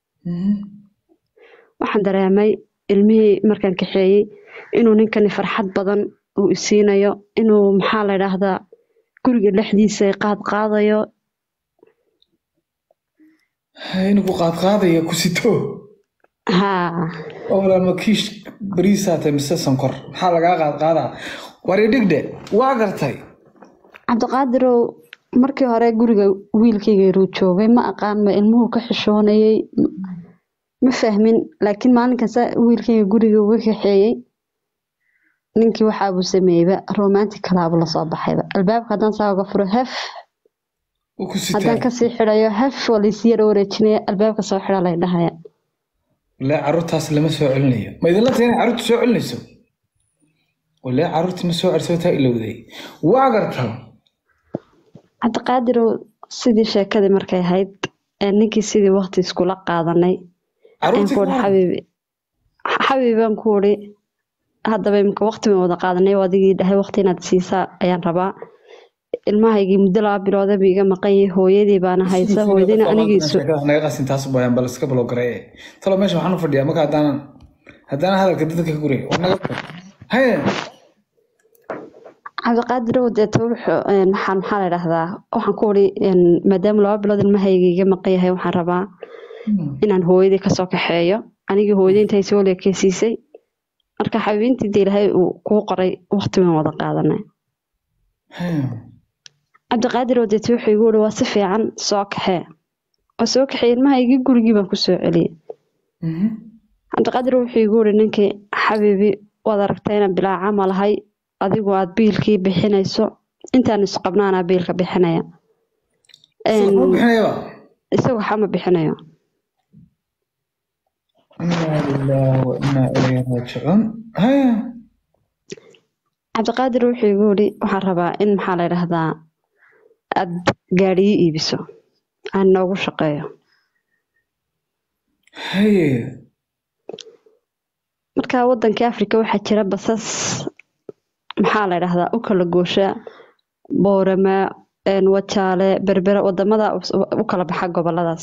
Speaker 1: waxaan dareemay ilmihii markaan kaxeeyey inuu ninkani farxad badan uu isiinayo inuu maxaa la dhahdaa guriga dhexdiisa qaad qaadayo
Speaker 2: inuu qaadqaadaya ku sito
Speaker 1: haa
Speaker 2: oo lama kiish bariisaata mise sonkor maxaa lagaa qaadqaadaa war idhigdhe waa gartay
Speaker 1: cabdiqaadirow markii hore guriga wiilkayga yaruu joogay ma aqaan ma ilmuhu ka xishoonayay ma fahmin laakiin maalinkan saa wiilkayga guriga uga kaxeeyey ninkii waxaabuu sameeyeyba romantic kalaabu lasoo baxayba albaabka haddaan saa uga furo hef
Speaker 2: وكو
Speaker 1: haddaan
Speaker 2: ستان
Speaker 1: kasii xidhayo haf waliis yar wareejinaya albaabka soo xidha lay dhahaya
Speaker 2: لا عروتاس لما سو علنيا ما إذا لا تين عروت سو علنيسو ولا عروت ما سو عرسوتها إلا وذي وعقرتها
Speaker 1: cabdiqaadirow sidii sheekadii markay ahayd ee ninkii sidii waqti iskula qaadanay aan
Speaker 2: عروتك
Speaker 1: ku uri
Speaker 2: ما
Speaker 1: xabiibi xabiibaan ku uri haddaba imika waqti baan wada qaadanay oo adigii dhahay waqti inaad siisaa ayaan rabaa ilmahaygii muddo laba bilooda buu iga maqan yahay hooyadii baana haysa hooyadiina anigiisu
Speaker 2: naga qasin taas bayaan bal iska balo garay talo meesha waxaan u fadhiyaa marka hadaan hadaan hadalka dadka ka guray oo naga hay
Speaker 1: cabdiqaadirow deeto wuxuu maxaa maxaa la yidhaahdaa waxaan ku uri maadaama laba bilood ilmahaygii iga maqan yahay waxaan rabaa inaan hooyadii kasoo kaxeeyo anigii hooyadii intay soo leekeysiisay marka xabiibintii dee ilaahay uu kuu qoray waqti baan wada qaadanay cabdiqaadirow deeto wuxuu igu uri waa si fiican soo kaxee oo soo kaxeey ilmahaygii gurigii baan kusoo celiyey cabdiqaadirow wuxuu igu uri ninkii xabiibi waad aragtay inaan bilaa camal ahay adigu aad biilkii bixinayso intaan isqabnaana biilka bixinaya isagu waxa ma bixinayo cabdiqaadir wuxuu igu yidhi waxaan rabaa in maxaa la yidhaahdaa aad gaadhiyo iibiso aan noogu shaqeeyo marka wadankii afrika waxaa jira basas maxaa la yidhaahdaa u kala goosha boorama wajaale berbera wadamada u kala baxa goboladaas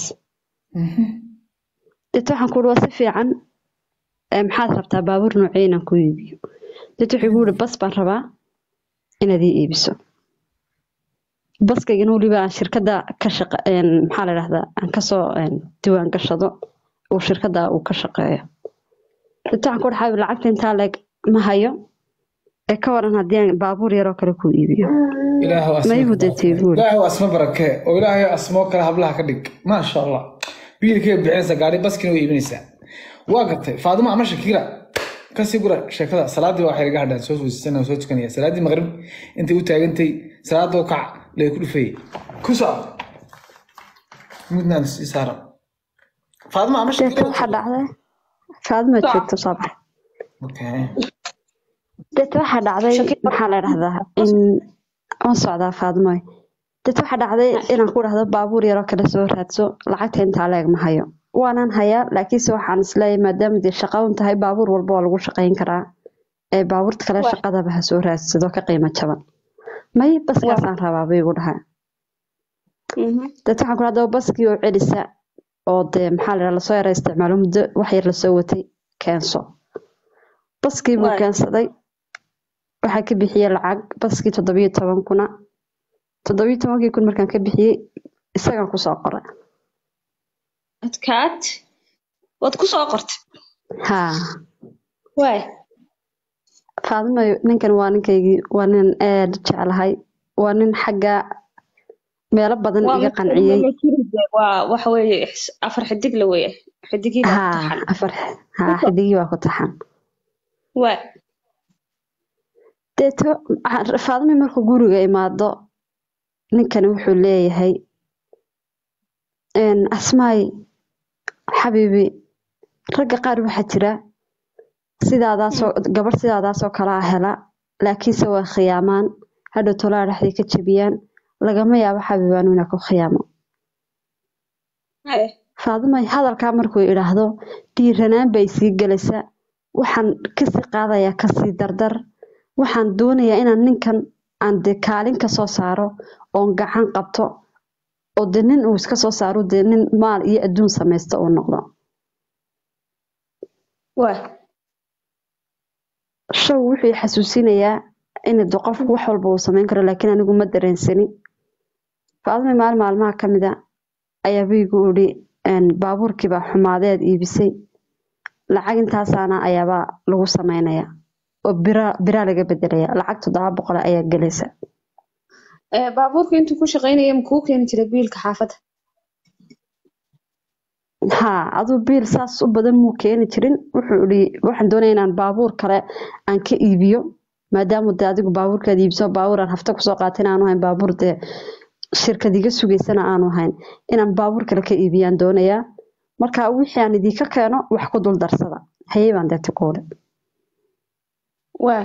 Speaker 1: deet waxaan ku uri waa si fiican maxaad rabtaa baabuur noocee inaan ku iibiyo deet wuxuu igu yidhi bas baan rabaa inaad ii iibiso baskaygana weliba aan shirkadda ka shaqa maxaa la yidhaahdaa aan kasoo diiwaan gashado uu shirkadda uu ka shaqeeyo deet waxaan ku uri xaabib lacagta intaa leeg ma hayo ee ka waran haddii aan baabuur yaroo kale ku iibiyo
Speaker 2: ilaahu asma barakee oo ilaahay asmoo kale hablaha ka dhig maasha allah biilkay bixinaysa gaari baskina way iibinaysaa waa gatay faaduma ama shakiira kasii gura sheekada salaadii waxay laga hadhaan soo weysan soo tukanaya salaadii maqrib intay u taagantay salaadoo kac lay ku dhufay ku soo midnaan si saara faaduma ama shakiira
Speaker 1: waxa dhacday faaduma joogto sabax
Speaker 2: okay
Speaker 1: deet waxa dhacday maxaa la yiraahdaa in aan socdaa faaduma deet waxa dhacday inaan ku dhahdo baabuur yar oo kale soo raadso lacagta inta leeg ma hayo waanan hayaa laakiin se waxaan isleeyahay maadaama dee shaqo un tahay baabuur walba waa lagu shaqayn karaa ee baabuurta kale shaqadaba ha soo raadsado ka qiimo jaban may baskaasaan rabaa bay igu dhahay deet waxaan ku dhahdaa baskii oo celisa oo dee maxaa la yidhaha lasoo yara isticmaalo muddo wax yar lasoo watay keenso baskii buu keensaday waxaa ka bixiyey lacag baskii toddobiyo toban kuna toddobiyo tobankii kun markaan ka bixiyey isagaan kusoo qoray
Speaker 4: adkaad waad kusoo qortay
Speaker 1: haa
Speaker 4: waay
Speaker 1: faadima ninkan waa ninkaygii waa nin aad jeclahay waa nin xagga meelo badan iga qanciyey
Speaker 4: waa waxa weeye afar xidig la weeye xidigii baa ku taxan
Speaker 1: afar haa xidigii baa ku taxan
Speaker 4: waay
Speaker 1: deeto faadimi markuu guriga imaado ninkani wuxuu leeyahay asmaay xabiibi ragga qaar waxaa jira sidaadaasoo gabadh sidaadaasoo kalaa hela laakiinse waa khiyaamaan hadhow tolaa dhexday ka jebiyaan lagama yaabo xabiibaan inaa ku khiyaamo faadimay hadalkaa markuu idhaahdo dhiiranaan bay sii gelaysa waxaan kasii qaadayaa kasii dardar waxaan doonayaa inaan ninkan aan dee kaalin ka soo saaro oon gacan qabto oo dee nin uu iska soo saaro dee nin maal iyo adduun samaysta uu noqdo show wuxuu xasuusinayaa in de qofku wax walba uu samayn karo laakiin anigu ma dareensani faadima maalin maalmaha ka mid a ayaa biigu idhi baabuurkii baa xumaadeed iibisay lacag intaasaana ayaabaa lagu samaynayaa oo bira bira laga bedelaya lacag toddoba boqol ayaa gelaysa
Speaker 4: baabuurka intuu ku shaqaynaya ma kuu keeni jiray biilka xaafadda
Speaker 1: haa aduu biil saas u badan muu keeni jirin wuxuu idhi waxaan doonaya inaan baabuur kale aan ka iibiyo maadaama dee adigu baabuurkaad iibso baabuur aan hafta kusoo qaatin aanu hayn baabuur dee shirkad iga sugaysana aanu ahayn inaan baabuur kale ka iibiyaan doonayaa marka wixii aan idinka keeno wax ku dul darsada hayay baan deeta koole
Speaker 4: waa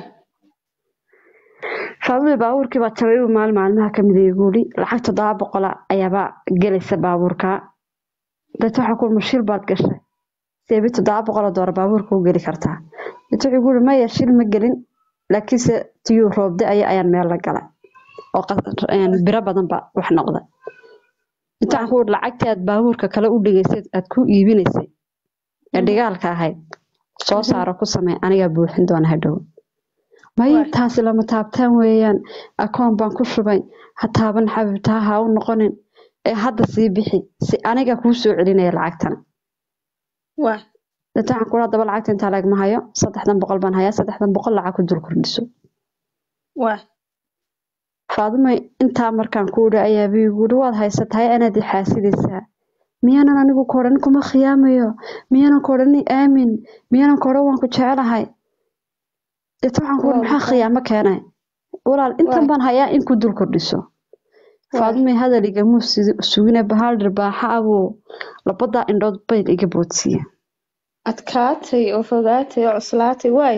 Speaker 1: Fadli baabuurkii baa tabay maal maalmaha kamid ah guuri lacag toddoba boqol ayaaba galaysa baabuurka dadka waxa ku mushil baad gashay seebay toddoba boqol doolar baabuurka u gali kartaa dadka wuxuu guuri ma yashil ma galin laakiin se tiyo roobde ay ayaan meel la galay oo qasaan bira badan ba wax noqday inta ku lacagta aad baabuurka kala u dhigaysay aad ku iibinaysay ee dhigaalka ahayd soo saaro ku samee aniga buuxin doona hadhow may taas lama taabtaan weeyaan akoon baan ku shubay ha taaban xabibtaa ha u noqonin ee hadda sii bixi si aniga ku soo celinaya lacagtan
Speaker 4: waa
Speaker 1: dadka ku daba lacagta inta laag ma hayo saddex boqol baan hayaa saddex boqol lacag ku dul kordhiso
Speaker 4: waa
Speaker 1: Faadimo inta markaan ku uri ayaa biigu waad haysatay inaad xaasidaysaa miyaanan anigu kooran kuma khiyaamayo miyaanan kooran aamin miyaanan kooran waan ku jecelahay dadka waxaan ku maxaa khiyaamo keenay walaal intan baan hayaa in ku dul kordhiso Faadimo hadaliga muu sugina bahal dhirbaaxa abu labada indhood bay iga boodsiya
Speaker 4: adkaatay oo fogaatay oo cuslaatay waay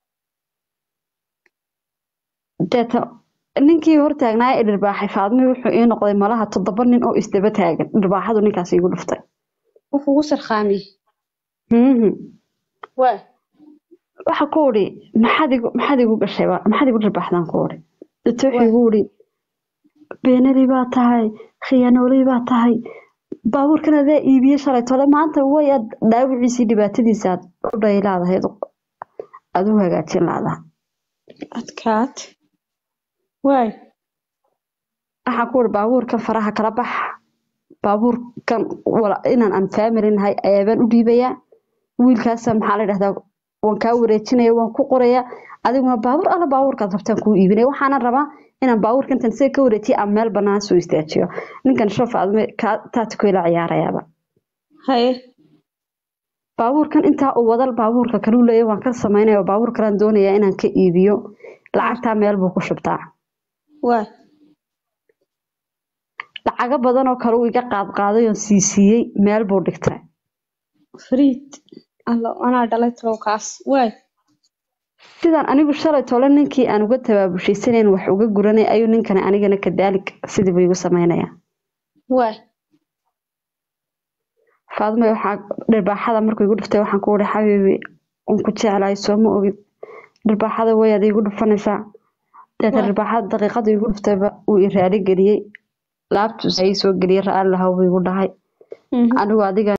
Speaker 1: dadka ninkii hor taagnaa ee dhirbaaxay Faadimo wuxuu ii noqday malaha toddoba nin oo isdaba taagan dhirbaaxadu ninkaas igu dhuftay
Speaker 4: wuxuu ugu sarqaamay
Speaker 1: mhm
Speaker 4: waay
Speaker 1: waxa ku uri maxaad igu maxaad igu gashay maxaad igu dhirbaaxdan ku uri dadka wuxuu igu uri beenali baa tahay khiyaanoolay baa tahay baabuurkan aad iibiye shalay tole maanta way aad dhaawiciisi dhibaatadiisa u dhaylaadahay aad u hagaajin laada
Speaker 4: adkaat waay
Speaker 1: waxa ku uri baabuurkan faraha kala bax baabuurkan wala inaan aan faamirinahay ayaan u dhiibaya wiilkaas maxaa la yiraahdaa waan ka wareejinaya waan ku qoraya adiguna baabuur ala baabuurka rabtaan ku iibinay waxaan rabaa inaan baabuurkan tan si ka wareejiyo am meel banaan soo istaajiyo ninkan shoof aadme ka taad ku ila ciyaarayaba
Speaker 4: haye
Speaker 1: baabuurkan inta uu wadal baabuurka kale u leeyahay waan ka sameeyay baabuur kale doonaya inaan ka iibiyo lacagta meel buu ku shubtaa
Speaker 4: waa
Speaker 1: lacaga badan oo kale uu iga qaad qaaday oo siisiyay meel buu dhigtay
Speaker 4: friid alla ana dhalay trookaas waay
Speaker 1: sidaan anigu shalay tole ninkii aan uga tabaabushaysanayn wax uga guranay ayuu ninkan anigana ka daalik sidii buu igu sameeynaya
Speaker 4: waay
Speaker 1: Faadimo waxa dhirbaaxada markuu igu dhuftay waxaan ku wada xabiibi on ku jeclahay soo ma ogid dhirbaaxada way aad igu dhufanaysaa dadka dhirbaaxada daqiiqada igu dhuftay uu i raali galiyay laabtu ay soo galiyay raali lahaa uu igu dhahay anigu adiga